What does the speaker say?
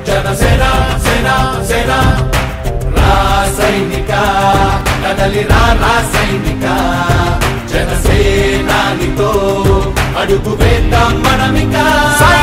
జనసేన సేన సేన రాసైనిక కదలిరా రాసైనిక జనసేనానితో అడుగు వేద్దాం మనమిక